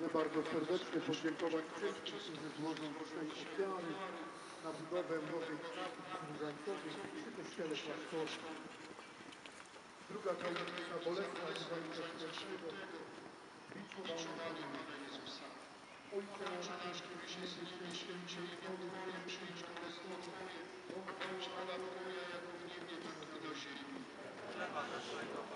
Pragnę bardzo serdecznie podziękować wszystkim, którzy złożą dzisiaj ofiary na budowę nowej kaplicy różańcowej przy kościele klasztornym. Druga tajemnica bolesna Różańca Świątego biczowanego Jezusa. Ojcze nasz, któryś jest w niebie, święcie imię Twoje, przyjdź królestwo Twoje, bądź wola Twoja, jako w niebie, tak i na ziemi. Chleba naszego